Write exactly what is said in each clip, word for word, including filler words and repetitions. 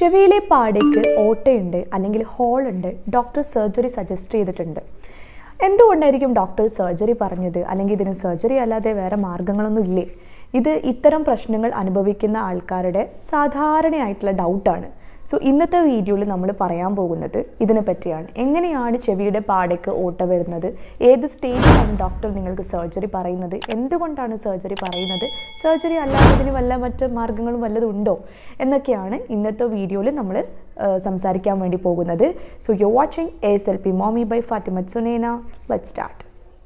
ചെവിയിലെ പാടയ്ക്ക് ഓട്ടയുണ്ട് അല്ലെങ്കിൽ ഹോൾ ഉണ്ട്, doctor surgery suggest ചെയ്തിട്ടുണ്ട്. എന്തുകൊണ്ടായിരിക്കും ഡോക്ടർ സർജറി പറഞ്ഞത്? അല്ലെങ്കിൽ ഇതിന് സർജറി അല്ലാതെ വേറെ മാർഗ്ഗങ്ങളൊന്നും ഇല്ലേ? ഇത് ഇത്തരം പ്രശ്നങ്ങൾ അനുഭവിക്കുന്ന ആൾക്കാരുടെ സാധാരണയായിട്ടുള്ള ഡൗട്ടാണ്. സോ ഇന്നത്തെ വീഡിയോയിൽ നമ്മൾ പറയാൻ പോകുന്നത് ഇതിനെ പറ്റിയാണ്. എങ്ങനെയാണ് ചെവിയുടെ പാടയ്ക്ക് ഓട്ട വരുന്നത്, ഏത് സ്റ്റേജിലാണ് ഡോക്ടർ നിങ്ങൾക്ക് സർജറി പറയുന്നത്, എന്തുകൊണ്ടാണ് സർജറി പറയുന്നത്, സർജറി അല്ലാതെ ഇതിന് വല്ല മറ്റ് മാർഗ്ഗങ്ങളും വല്ലതും ഉണ്ടോ എന്നൊക്കെയാണ് ഇന്നത്തെ വീഡിയോയിൽ നമ്മൾ സംസാരിക്കാൻ വേണ്ടി പോകുന്നത്. So you are watching A S L P Mommy by Fathimath Sunaina. Let's start.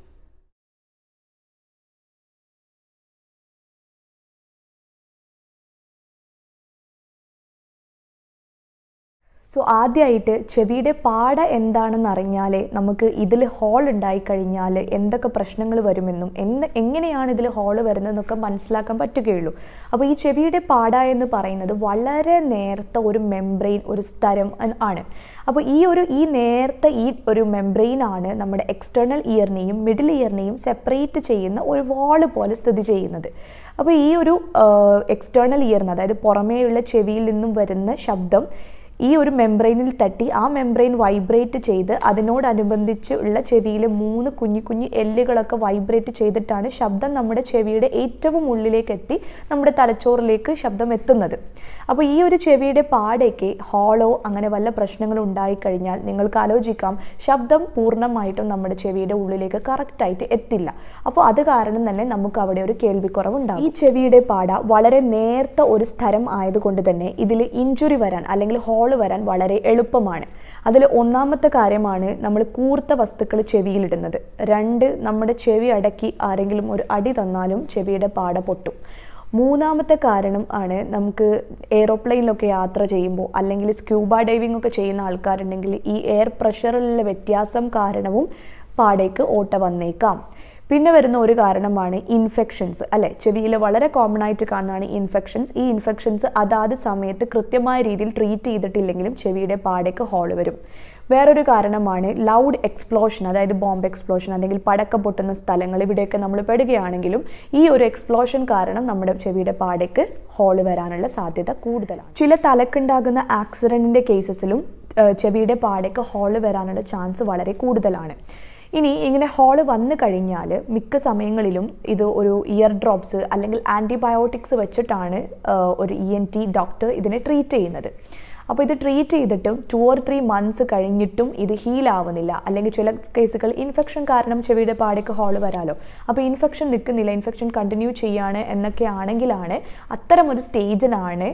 So ആദ്യമായിട്ട് ചെവിയുടെ പാട എന്താണെന്ന് അറിഞ്ഞാലേ നമുക്ക് ഇതിൽ ഹോൾ ഉണ്ടായിക്കഴിഞ്ഞാൽ എന്തൊക്കെ പ്രശ്നങ്ങൾ വരുമെന്നും എന്ത് എങ്ങനെയാണ് ഇതിൽ ഹോൾ വരുന്നതെന്നൊക്കെ മനസ്സിലാക്കാൻ പറ്റുകയുള്ളൂ. അപ്പോൾ ഈ ചെവിയുടെ പാട എന്ന് പറയുന്നത് വളരെ നേർത്ത ഒരു മെംബ്രെയിൻ, ഒരു സ്ഥലം ആണ്. അപ്പോൾ ഈ ഒരു ഈ നേർത്ത ഈ ഒരു മെംബ്രെയിനാണ് നമ്മുടെ എക്സ്റ്റേണൽ ഇയറിനെയും മിഡിൽ ഇയറിനെയും സെപ്പറേറ്റ് ചെയ്യുന്ന ഒരു വാള് പോലെ സ്ഥിതി ചെയ്യുന്നത്. അപ്പോൾ ഈ ഒരു എക്സ്റ്റേണൽ ഇയറിന്, അതായത് പുറമേയുള്ള ചെവിയിൽ നിന്നും വരുന്ന ശബ്ദം ഈ ഒരു മെംബ്രെയിനിൽ തട്ടി ആ മെംബ്രെയിൻ വൈബ്രേറ്റ് ചെയ്ത് അതിനോടനുബന്ധിച്ച് ഉള്ള ചെവിയിലെ മൂന്ന് കുഞ്ഞു കുഞ്ഞു എല്ലുകളൊക്കെ വൈബ്രേറ്റ് ചെയ്തിട്ടാണ് ശബ്ദം നമ്മുടെ ചെവിയുടെ ഏറ്റവും ഉള്ളിലേക്ക് എത്തി നമ്മുടെ തലച്ചോറിലേക്ക് ശബ്ദം എത്തുന്നത്. അപ്പോൾ ഈ ഒരു ചെവിയുടെ പാടയ്ക്ക് ഹോളോ അങ്ങനെ വല്ല പ്രശ്നങ്ങളും ഉണ്ടായിക്കഴിഞ്ഞാൽ നിങ്ങൾക്ക് ആലോചിക്കാം, ശബ്ദം പൂർണ്ണമായിട്ടും നമ്മുടെ ചെവിയുടെ ഉള്ളിലേക്ക് കറക്റ്റായിട്ട് എത്തില്ല. അപ്പോൾ അത് കാരണം തന്നെ നമുക്ക് അവിടെ ഒരു കേൾവിക്കുറവുണ്ടാകും. ഈ ചെവിയുടെ പാട വളരെ നേർത്ത ഒരു സ്ഥലം ആയതുകൊണ്ട് തന്നെ ഇതിൽ ഇഞ്ചുറി വരാൻ അല്ലെങ്കിൽ ഹോൾ വരാൻ വളരെ എളുപ്പമാണ്. അതിൽ ഒന്നാമത്തെ കാര്യമാണ് നമ്മൾ കൂർത്ത വസ്തുക്കൾ ചെവിയിലിടുന്നത്. രണ്ട്, നമ്മുടെ ചെവി അടക്കി ആരെങ്കിലും ഒരു അടി തന്നാലും ചെവിയുടെ പാട പൊട്ടും. മൂന്നാമത്തെ കാരണം ആണ് നമുക്ക് എയ്റോപ്ലെയിനിലൊക്കെ യാത്ര ചെയ്യുമ്പോൾ അല്ലെങ്കിൽ സ്ക്യൂബ ഡൈവിംഗ് ഒക്കെ ചെയ്യുന്ന ആൾക്കാരുണ്ടെങ്കിൽ ഈ എയർ പ്രഷറിലുള്ള വ്യത്യാസം കാരണവും പാടയ്ക്ക് ഓട്ട വന്നേക്കാം. പിന്നെ വരുന്ന ഒരു കാരണമാണ് ഇൻഫെക്ഷൻസ്, അല്ലേ? ചെവിയിൽ വളരെ കോമൺ ആയിട്ട് കാണുന്നതാണ് ഇൻഫെക്ഷൻസ്. ഈ ഇൻഫെക്ഷൻസ് അതാത് സമയത്ത് കൃത്യമായ രീതിയിൽ ട്രീറ്റ് ചെയ്തിട്ടില്ലെങ്കിലും ചെവിയുടെ പാടയ്ക്ക് ഹോൾ വരും. വേറൊരു കാരണമാണ് ലൗഡ് എക്സ്പ്ലോഷൻ, അതായത് ബോംബ് എക്സ്പ്ലോഷൻ അല്ലെങ്കിൽ പടക്കം പൊട്ടുന്ന സ്ഥലങ്ങൾ, ഇവിടെയൊക്കെ നമ്മൾ പെടുകയാണെങ്കിലും ഈ ഒരു എക്സ്പ്ലോഷൻ കാരണം നമ്മുടെ ചെവിയുടെ പാടയ്ക്ക് ഹോൾ വരാനുള്ള സാധ്യത കൂടുതലാണ്. ചില തലക്കുണ്ടാകുന്ന ആക്സിഡൻറ്റിൻ്റെ കേസസിലും ചെവിയുടെ പാടയ്ക്ക് ഹോൾ വരാനുള്ള ചാൻസ് വളരെ കൂടുതലാണ്. ഇനി ഇങ്ങനെ ഹോൾ വന്നു കഴിഞ്ഞാൽ മിക്ക സമയങ്ങളിലും ഇത് ഒരു ഇയർ ഡ്രോപ്സ് അല്ലെങ്കിൽ ആൻറ്റിബയോട്ടിക്സ് വെച്ചിട്ടാണ് ഒരു ഇ എൻ ടി ഡോക്ടർ ഇതിനെ ട്രീറ്റ് ചെയ്യുന്നത്. അപ്പോൾ ഇത് ട്രീറ്റ് ചെയ്തിട്ടും ടു ഓർ ത്രീ മന്ത്സ് കഴിഞ്ഞിട്ടും ഇത് ഹീൽ ആവുന്നില്ല. അല്ലെങ്കിൽ ചില കേസുകൾ ഇൻഫെക്ഷൻ കാരണം ചെവിയുടെ പാടയ്ക്ക് ഹോൾ വരാലോ. അപ്പോൾ ഇൻഫെക്ഷൻ നിൽക്കുന്നില്ല, ഇൻഫെക്ഷൻ കണ്ടിന്യൂ ചെയ്യാണ് എന്നൊക്കെ ആണെങ്കിലാണ് അത്തരം ഒരു സ്റ്റേജിലാണ്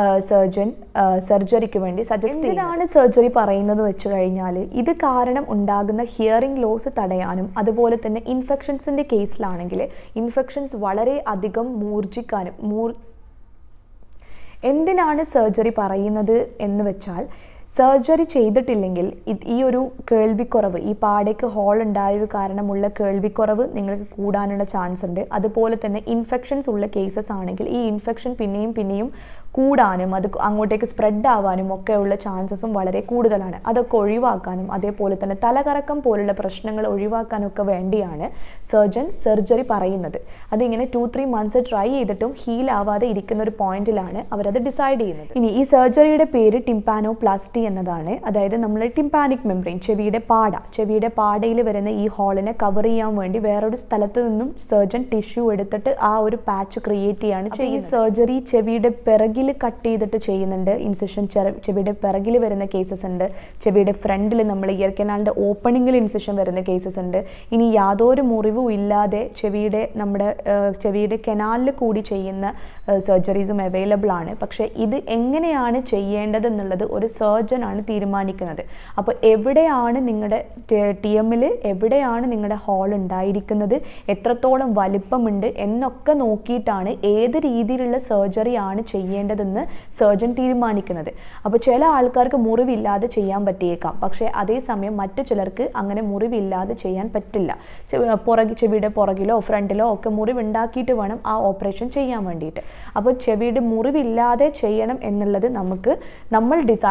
സർജൻ സർജറിക്ക് വേണ്ടി സജസ്റ്റ് ചെയ്യുന്നത്. എന്തിനാണ് സർജറി പറയുന്നത് വെച്ച് കഴിഞ്ഞാൽ ഇത് കാരണം ഉണ്ടാകുന്ന ഹിയറിംഗ് ലോസ് തടയാനും അതുപോലെ തന്നെ ഇൻഫെക്ഷൻസിൻ്റെ കേസിലാണെങ്കിൽ ഇൻഫെക്ഷൻസ് വളരെ അധികം മൂർജിക്കാനും മൂർ എന്തിനാണ് സർജറി പറയുന്നത് എന്ന് വെച്ചാൽ, സർജറി ചെയ്തിട്ടില്ലെങ്കിൽ ഈ ഒരു കേൾവിക്കുറവ്, ഈ പാടയ്ക്ക് ഹോൾ ഉണ്ടായത് കാരണമുള്ള കേൾവിക്കുറവ് നിങ്ങൾക്ക് കൂടാനുള്ള ചാൻസ് ഉണ്ട്. അതുപോലെ തന്നെ ഇൻഫെക്ഷൻസ് ഉള്ള കേസസ് ആണെങ്കിൽ ഈ ഇൻഫെക്ഷൻ പിന്നെയും പിന്നെയും കൂടാനും അത് അങ്ങോട്ടേക്ക് സ്പ്രെഡ് ആവാനും ഒക്കെയുള്ള ചാൻസസും വളരെ കൂടുതലാണ്. അതൊക്കെ ഒഴിവാക്കാനും അതേപോലെ തന്നെ തലകറക്കം പോലുള്ള പ്രശ്നങ്ങൾ ഒഴിവാക്കാനൊക്കെ വേണ്ടിയാണ് സർജൻ സർജറി പറയുന്നത്. അതിങ്ങനെ ടു ത്രീ മന്ത്സ് ട്രൈ ചെയ്തിട്ടും ഹീൽ ആവാതെ ഇരിക്കുന്ന ഒരു പോയിന്റിലാണ് അവരത് ഡിസൈഡ് ചെയ്യുന്നത്. ഇനി ഈ സർജറിയുടെ പേര് ടിംപാനോപ്ലാസ്റ്റി എന്നതാണ്. അതായത് നമ്മൾ ടിംപാനിക് മെംബ്രെയിൻ, ചെവിയുടെ പാട, ചെവിയുടെ പാടയിൽ വരുന്ന ഈ ഹോളിനെ കവർ ചെയ്യാൻ വേണ്ടി വേറൊരു സ്ഥലത്ത് നിന്നും സർജൻ ടിഷ്യൂ എടുത്തിട്ട് ആ ഒരു പാച്ച് ക്രിയേറ്റ് ചെയ്യാണ് ചെയ്യുന്നത്. ഈ സർജറി ചെവിയുടെ പിറകിൽ കട്ട് ചെയ്തിട്ട് ചെയ്യുന്നുണ്ട്. ഇൻസിഷൻ ചെവിയുടെ പിറകിൽ വരുന്ന കേസസ് ഉണ്ട്. ചെവിയുടെ ഫ്രണ്ടിൽ നമ്മൾ ഇയർ കനാലിൻ്റെ ഓപ്പണിങ്ങിൽ ഇൻസിഷൻ വരുന്ന കേസസ് ഉണ്ട്. ഇനി യാതൊരു മുറിവും ഇല്ലാതെ ചെവിയുടെ നമ്മുടെ ചെവിയുടെ കനാലിൽ കൂടി ചെയ്യുന്ന സർജറീസും അവൈലബിൾ ആണ്. പക്ഷേ ഇത് എങ്ങനെയാണ് ചെയ്യേണ്ടതെന്നുള്ളത് ഒരു സർജൻ ആണ് തീരുമാനിക്കുന്നത്. അപ്പോൾ എവിടെയാണ് നിങ്ങളുടെ ടി എമ്മിൽ എവിടെയാണ് നിങ്ങളുടെ ഹോൾ ഉണ്ടായിരിക്കുന്നത്, എത്രത്തോളം വലിപ്പമുണ്ട് എന്നൊക്കെ നോക്കിയിട്ടാണ് ഏത് രീതിയിലുള്ള സർജറി ആണ് ചെയ്യേണ്ടതെന്ന് സർജൻ തീരുമാനിക്കുന്നത്. അപ്പോൾ ചില ആൾക്കാർക്ക് മുറിവില്ലാതെ ചെയ്യാൻ പറ്റിയേക്കാം, പക്ഷേ അതേസമയം മറ്റു ചിലർക്ക് അങ്ങനെ മുറിവില്ലാതെ ചെയ്യാൻ പറ്റില്ല. പുറകെ ചെവിയുടെ പുറകിലോ ഫ്രണ്ടിലോ ഒക്കെ മുറിവുണ്ടാക്കിയിട്ട് വേണം ആ ഓപ്പറേഷൻ ചെയ്യാൻ വേണ്ടിയിട്ട്. അപ്പോൾ ചെവിയുടെ മുറിവില്ലാതെ ചെയ്യണം എന്നുള്ളത് നമുക്ക് നമ്മൾ ഡിസൈഡ് ചെയ്യുന്ന ഒരു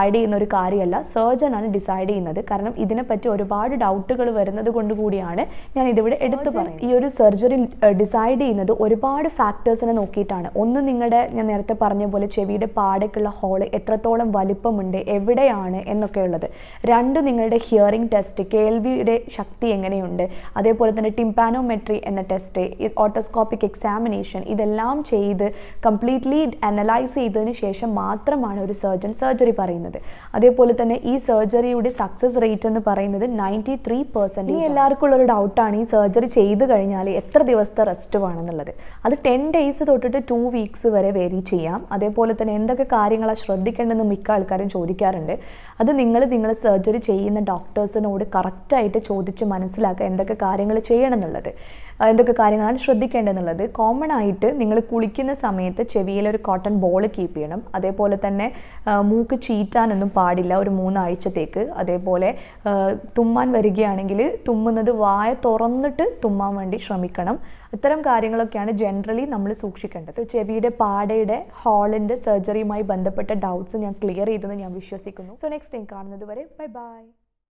കാര്യമല്ല, സർജനാണ് ഡിസൈഡ് ചെയ്യുന്നത്. കാരണം ഇതിനെപ്പറ്റി ഒരുപാട് ഡൗട്ടുകൾ വരുന്നത് കൊണ്ട് കൂടിയാണ് ഞാൻ ഇതിവിടെ എടുത്തു പറയുന്നത്. ഈ ഒരു സർജറി ഡിസൈഡ് ചെയ്യുന്നത് ഒരുപാട് ഫാക്ടേഴ്സിനെ നോക്കിയിട്ടാണ്. ഒന്ന്, നിങ്ങളുടെ ഞാൻ നേരത്തെ പറഞ്ഞ പോലെ ചെവിയുടെ പാടയ്ക്കുള്ള ഹോള് എത്രത്തോളം വലിപ്പമുണ്ട്, എവിടെയാണ് എന്നൊക്കെയുള്ളത്. രണ്ട്, നിങ്ങളുടെ ഹിയറിംഗ് ടെസ്റ്റ്, കേൾവിയുടെ ശക്തി എങ്ങനെയുണ്ട്, അതേപോലെ തന്നെ ടിംപാനോമെട്രി എന്ന ടെസ്റ്റ്, ഓട്ടോസ്കോപ്പിക് എക്സാമിനേഷൻ, ഇതെല്ലാം ചെയ്ത് കംപ്ലീറ്റ്ലി അനലൈസ് ചെയ്തതിന് ശേഷം മാത്രമാണ് ഒരു സർജൻ സർജറി പറയുന്നത്. അതേപോലെ തന്നെ ഈ സർജറിയുടെ സക്സസ് റേറ്റ് എന്ന് പറയുന്നത് നയൻറ്റി ത്രീ പെർസെൻറ്റ്. ഈ എല്ലാവർക്കും ഉള്ളൊരു ഡൗട്ടാണ് ഈ സർജറി ചെയ്ത് കഴിഞ്ഞാൽ എത്ര ദിവസത്തെ റെസ്റ്റ് വേണമെന്നുള്ളത്. അത് ടെൻ ഡേയ്സ് തൊട്ടിട്ട് ടു വീക്സ് വരെ വേരി ചെയ്യാം. അതേപോലെ തന്നെ എന്തൊക്കെ കാര്യങ്ങളാണ് ശ്രദ്ധിക്കേണ്ടതെന്ന് മിക്ക ആൾക്കാരും ചോദിക്കാറുണ്ട്. അത് നിങ്ങൾ നിങ്ങൾ സർജറി ചെയ്യുന്ന ഡോക്ടേഴ്സിനോട് കറക്റ്റായിട്ട് ചോദിച്ച് മനസ്സിലാക്കുക എന്തൊക്കെ കാര്യങ്ങൾ ചെയ്യണം എന്നുള്ളത്, എന്തൊക്കെ കാര്യങ്ങളാണ് ശ്രദ്ധിക്കേണ്ടതെന്നുള്ളത്. കോമൺ ആയിട്ട് നിങ്ങൾ കുളിക്കുന്ന സമയത്ത് ചെവിയിൽ ഒരു കോട്ടൺ ബോൾ കീപ്പ് ചെയ്യണം. അതേപോലെ തന്നെ മൂക്ക് ചീറ്റാനൊന്നും പാടില്ല ഒരു മൂന്നാഴ്ചത്തേക്ക്. അതേപോലെ തുമ്മാൻ വരികയാണെങ്കിൽ തുമ്മുന്നത് വായ തുറന്നിട്ട് തുമ്മാൻ വേണ്ടി ശ്രമിക്കണം. ഇത്തരം കാര്യങ്ങളൊക്കെയാണ് ജനറലി നമ്മൾ സൂക്ഷിക്കേണ്ടത്. സോ ചെവിയുടെ പാടയുടെ ഹോളിൻ്റെ സർജറിയുമായി ബന്ധപ്പെട്ട ഡൗട്ട്സ് ഞാൻ ക്ലിയർ ചെയ്തെന്ന് ഞാൻ വിശ്വസിക്കുന്നു. സോ നെക്സ്റ്റ് ടൈം കാണുന്നത് വരെ ബൈ ബൈ.